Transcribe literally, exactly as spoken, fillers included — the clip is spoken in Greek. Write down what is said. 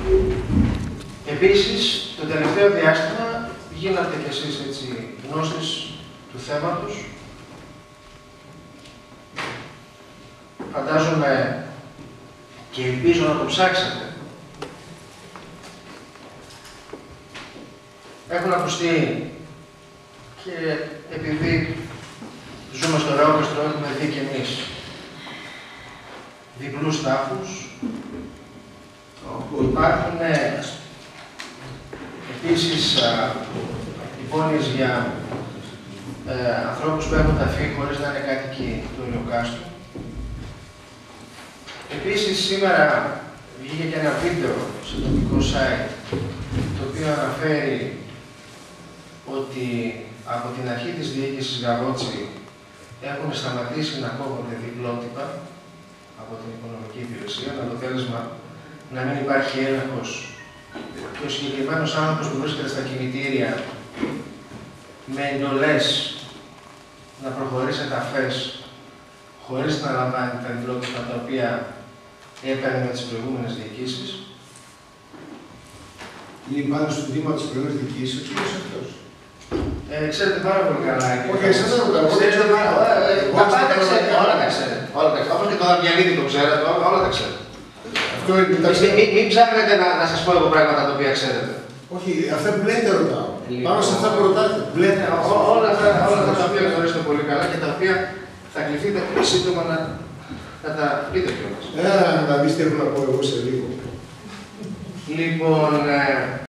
Επίσης, το τελευταίο διάστημα γίνατε κι εσείς έτσι γνώστες του θέματος. Φαντάζομαι και ελπίζω να το ψάξετε. Έχουν ακουστεί και επειδή ζούμε στο Ρεόκαστρο, έχουμε δει και εμείς διπλούς τάφους. Υπάρχουν επίσης υπόνοιες για ε, ανθρώπους που έχουν ταφεί χωρίς να είναι κάτοικοι του Ρεοκάστρου. Επίσης, σήμερα βγήκε και ένα βίντεο στο τοπικό site, το οποίο αναφέρει ότι από την αρχή της διοίκησης Γαβότσι έχουν σταματήσει να κόβονται διπλότυπα από την οικονομική υπηρεσία, με αποτέλεσμα να μην υπάρχει έλεγχος και ο συγκεκριμένος άνθρωπος που βρίσκεται στα κημητήρια με εντολές να προχωρήσει ταφές χωρίς να λαμβάνει τα διπλότυπα τα οποία έκανε με τις προηγούμενες διοικήσεις. Είναι πάνω στο τμήμα της προηγούμενης διοικήσης, ο κύριος αυτός. Ε, ξέρετε πάρα πολύ καλά. Όχι, εσάς δεν ρωτάω. Ξέρετε πάρα πολύ καλά. Τα πάντα ξέρετε. Όλα τα ξέρετε. Όπως και το Δαμιανίδη το ξέρετε, όλα τα ξέρετε. Αυτό είναι. Μην ψάχνετε να σας πω εγώ πράγματα τα οποία ξέρετε. Όχι, αυτά που λέτε ρωτάω. Πάνω σε αυτά που ρωτάτε. Όλα αυτά τα οποία γνωρίζετε πολύ καλά και τα οποία θα κληθείτε πολύ σύντομα να τα πείτε κιόλας. Ε, να δεις τι έχω να πω εγώ σε λίγο. Λοιπόν,